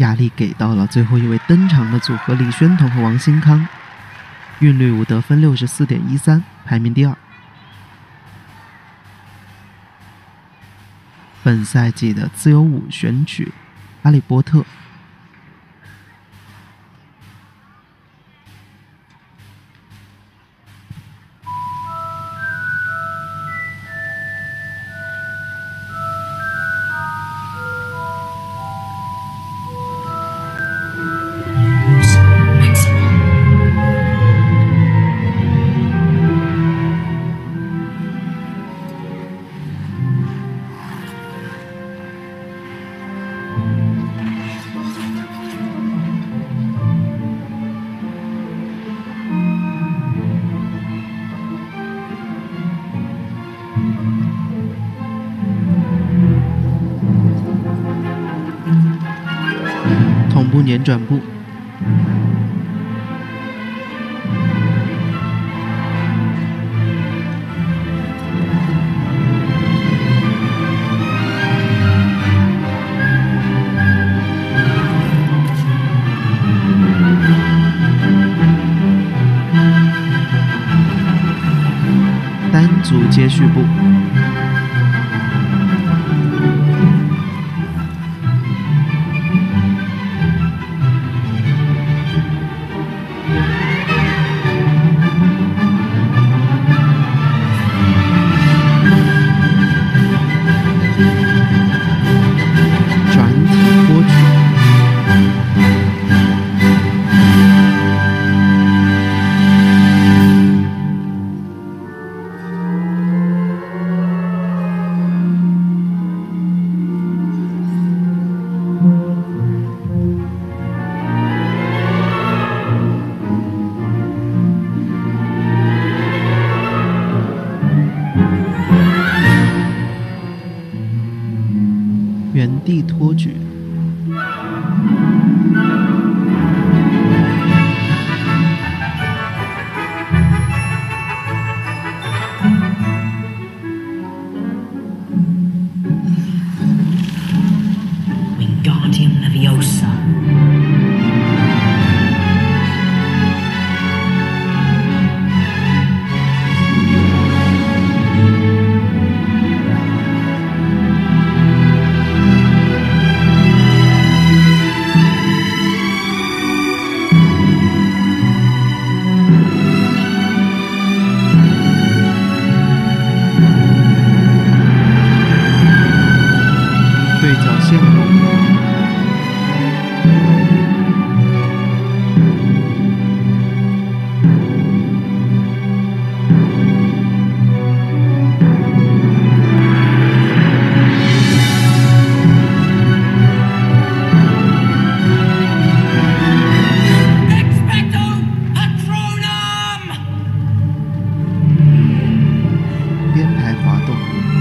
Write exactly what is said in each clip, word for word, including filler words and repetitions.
压力给到了最后一位登场的组合李宣彤和王新康，韵律舞得分 六十四点一三， 排名第二。本赛季的自由舞选曲《哈利波特》。同步年转步，单足接续步。原地托举， Wingardium Leviosa。 对角线路，编排滑动。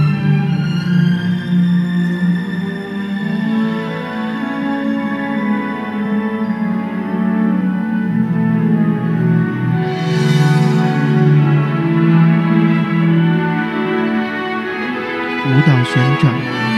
舞蹈旋转，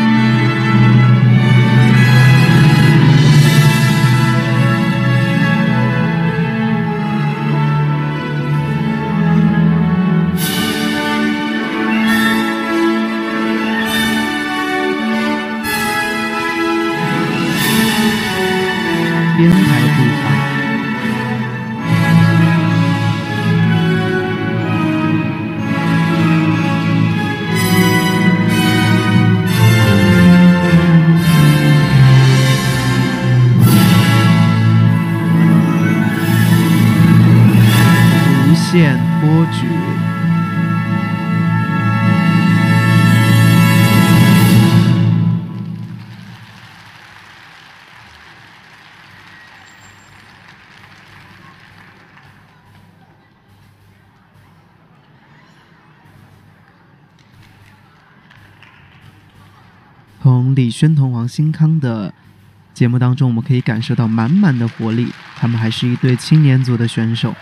编排步伐。线托举，从李宣彤、王新康的节目当中，我们可以感受到满满的活力，他们还是一对青年组的选手。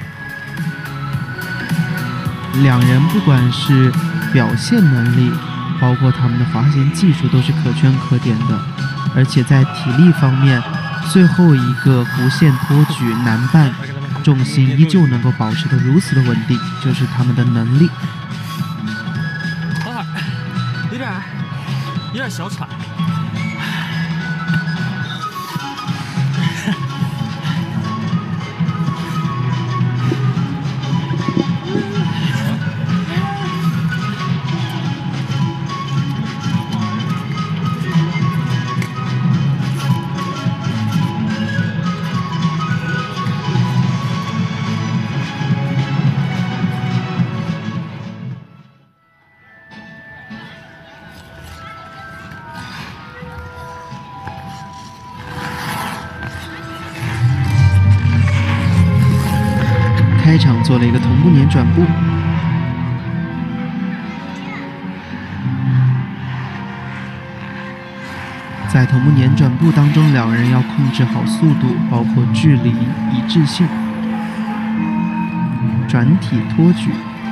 两人不管是表现能力包括他们的滑行技术都是可圈可点的。而且在体力方面，最后一个弧线托举男伴重心依旧能够保持得如此的稳定，就是他们的能力。 好海，有点有点小喘。 开场做了一个同步年转步，在同步年转步当中，两人要控制好速度，包括距离、一致性、转体托举。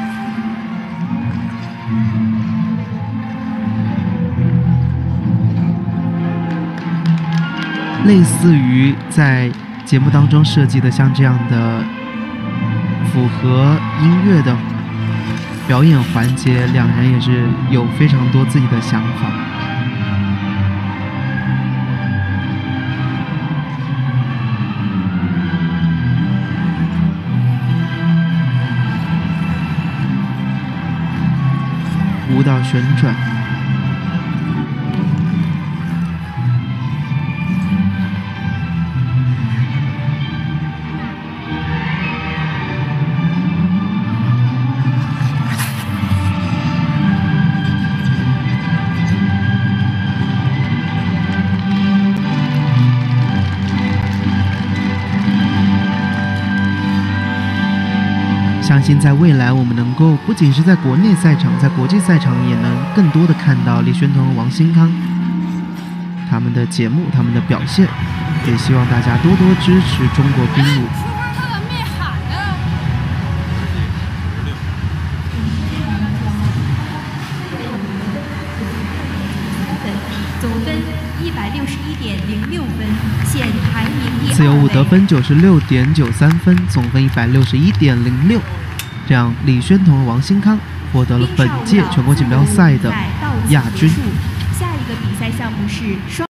类似于在节目当中设计的像这样的符合音乐的表演环节，两人也是有非常多自己的想法。舞蹈旋转。相信在未来，我们能够不仅是在国内赛场，在国际赛场也能更多的看到李宣彤和王新康他们的节目、他们的表现。也希望大家多多支持中国冰舞。 总分一百六十一点零六分，现排名第二位。 自由舞得分九十六点九三分，总分一百六十一点零六。这样，李宣彤和王新康获得了本届全国锦标赛的亚军。 下一个比赛项目是双。